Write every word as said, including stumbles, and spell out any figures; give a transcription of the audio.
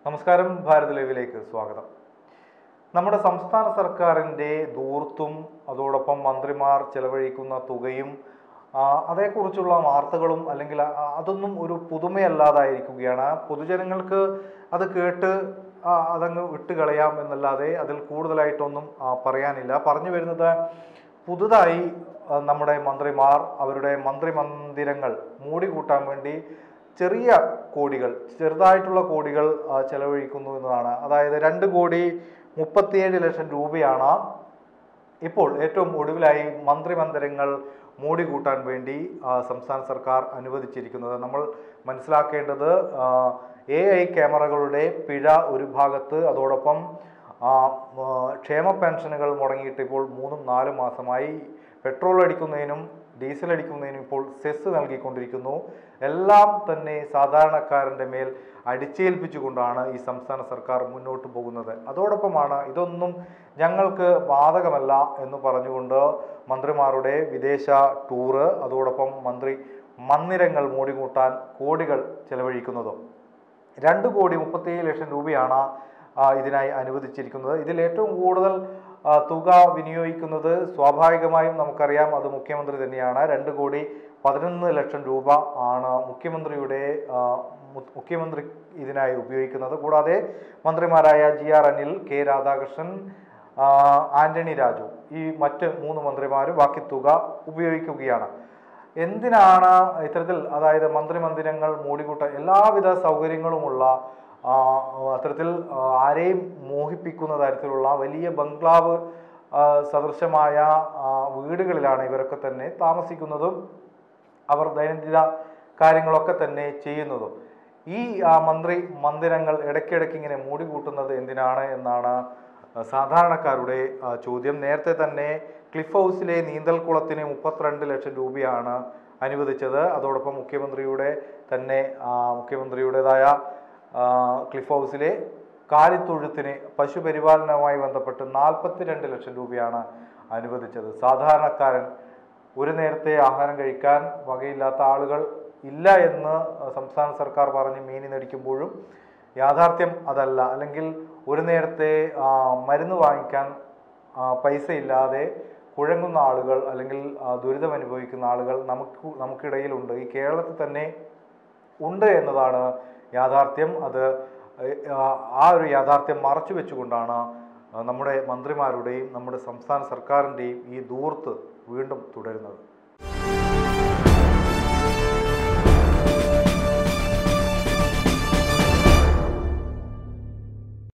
നമസ്കാരം, ഭാരത് ലൈവിലേക്ക് സ്വാഗതം. നമ്മുടെ സംസ്ഥാന സർക്കാരിൻ്റെ ധൂർത്തും അതോടൊപ്പം മന്ത്രിമാർ ചെലവഴിക്കുന്ന തുകയും അതേക്കുറിച്ചുള്ള വാർത്തകളും അല്ലെങ്കിൽ അതൊന്നും ഒരു പുതുമയല്ലാതായിരിക്കുകയാണ്. പൊതുജനങ്ങൾക്ക് അത് കേട്ട് അതങ്ങ് വിട്ടുകളയാം എന്നല്ലാതെ അതിൽ കൂടുതലായിട്ടൊന്നും പറയാനില്ല. പറഞ്ഞു വരുന്നത്, പുതുതായി നമ്മുടെ മന്ത്രിമാർ അവരുടെ മന്ത്രിമന്ദിരങ്ങൾ മൂടിക്കൂട്ടാൻ വേണ്ടി ചെറിയ കോടികൾ ചെറുതായിട്ടുള്ള കോടികൾ ചെലവഴിക്കുന്നു എന്നതാണ്. അതായത് രണ്ട് കോടി മുപ്പത്തിയേഴ് ലക്ഷം രൂപയാണ് ഇപ്പോൾ ഏറ്റവും ഒടുവിലായി മന്ത്രിമന്ദിരങ്ങൾ മൂടിക്കൂട്ടാൻ വേണ്ടി സംസ്ഥാന സർക്കാർ അനുവദിച്ചിരിക്കുന്നത്. നമ്മൾ മനസ്സിലാക്കേണ്ടത്, എ ഐ ക്യാമറകളുടെ പിഴ ഒരു ഭാഗത്ത്, അതോടൊപ്പം ക്ഷേമ പെൻഷനുകൾ മുടങ്ങിയിട്ട് ഇപ്പോൾ മൂന്നും നാലും മാസമായി. പെട്രോൾ അടിക്കുന്നതിനും ഡീസൽ അടിക്കുന്നതിനും ഇപ്പോൾ സെസ് നൽകിക്കൊണ്ടിരിക്കുന്നു. എല്ലാം തന്നെ സാധാരണക്കാരൻ്റെ മേൽ അടിച്ചേൽപ്പിച്ചുകൊണ്ടാണ് ഈ സംസ്ഥാന സർക്കാർ മുന്നോട്ട് പോകുന്നത്. അതോടൊപ്പമാണ് ഇതൊന്നും ഞങ്ങൾക്ക് ബാധകമല്ല എന്ന് പറഞ്ഞുകൊണ്ട് മന്ത്രിമാരുടെ വിദേശ ടൂറ്, അതോടൊപ്പം മന്ത്രി മന്ദിരങ്ങൾ മൂടിക്കൂട്ടാൻ കോടികൾ ചെലവഴിക്കുന്നതും. രണ്ട് കോടി മുപ്പത്തിയേഴ് ലക്ഷം രൂപയാണ് ഇതിനായി അനുവദിച്ചിരിക്കുന്നത്. ഇതിൽ ഏറ്റവും കൂടുതൽ തുക വിനിയോഗിക്കുന്നത് സ്വാഭാവികമായും നമുക്കറിയാം, അത് മുഖ്യമന്ത്രി തന്നെയാണ്. രണ്ട് കോടി പതിനൊന്ന് ലക്ഷം രൂപ ആണ് മുഖ്യമന്ത്രിയുടെ മുഖ്യമന്ത്രി ഇതിനായി ഉപയോഗിക്കുന്നത്. കൂടാതെ മന്ത്രിമാരായ G R Anil, K Radhakrishnan, Antony Raju, ഈ മറ്റ് മൂന്ന് മന്ത്രിമാരും ബാക്കി തുക ഉപയോഗിക്കുകയാണ്. എന്തിനാണ് ഇത്തരത്തിൽ, അതായത് മന്ത്രിമന്ദിരങ്ങൾ മൂടിക്കൂട്ട എല്ലാവിധ സൗകര്യങ്ങളുമുള്ള അത്തരത്തിൽ ആരെയും മോഹിപ്പിക്കുന്ന തരത്തിലുള്ള വലിയ ബംഗ്ലാവ് സദൃശമായ വീടുകളിലാണ് ഇവരൊക്കെ തന്നെ താമസിക്കുന്നതും അവർ ദൈനംദിന കാര്യങ്ങളൊക്കെ തന്നെ ചെയ്യുന്നതും. ഈ മന്ത്രി മന്ദിരങ്ങൾ ഇടയ്ക്കിടയ്ക്ക് ഇങ്ങനെ മൂടിക്കൂട്ടുന്നത് എന്തിനാണ് എന്നാണ് സാധാരണക്കാരുടെ ചോദ്യം. നേരത്തെ തന്നെ ക്ലിഫ് ഹൗസിലെ നീന്തൽക്കുളത്തിന് മുപ്പത്തിരണ്ട് ലക്ഷം രൂപയാണ് അനുവദിച്ചത്. അതോടൊപ്പം മുഖ്യമന്ത്രിയുടെ തന്നെ മുഖ്യമന്ത്രിയുടേതായ ക്ലിഫ് ഹൗസിലെ കാലിത്തൊഴുത്തിന് പശുപരിപാലനവുമായി ബന്ധപ്പെട്ട് നാൽപ്പത്തിരണ്ട് ലക്ഷം രൂപയാണ് അനുവദിച്ചത്. സാധാരണക്കാരൻ, ഒരു നേരത്തെ ആഹാരം കഴിക്കാൻ വകയില്ലാത്ത ആളുകൾ ഇല്ല എന്ന് സംസ്ഥാന സർക്കാർ പറഞ്ഞ് മീനി നടിക്കുമ്പോഴും യാഥാർത്ഥ്യം അതല്ല. അല്ലെങ്കിൽ ഒരു നേരത്തെ മരുന്ന് വാങ്ങിക്കാൻ പൈസ ഇല്ലാതെ കുഴങ്ങുന്ന ആളുകൾ, അല്ലെങ്കിൽ ദുരിതം അനുഭവിക്കുന്ന ആളുകൾ നമുക്ക് നമുക്കിടയിലുണ്ട്. ഈ കേരളത്തിൽ തന്നെ ഉണ്ട് എന്നതാണ് യാഥാർത്ഥ്യം. അത് ആ ഒരു യാഥാർത്ഥ്യം മറച്ചു വെച്ചുകൊണ്ടാണ് നമ്മുടെ മന്ത്രിമാരുടെയും നമ്മുടെ സംസ്ഥാന സർക്കാരിൻ്റെയും ഈ ധൂർത്ത് വീണ്ടും തുടരുന്നത്.